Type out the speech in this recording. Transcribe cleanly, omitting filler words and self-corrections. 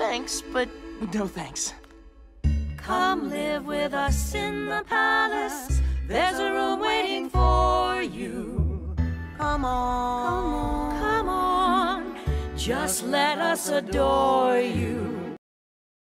thanks, but no thanks. Come live with us in the palace. There's a room waiting for you. Come on. Come on, just let us adore you.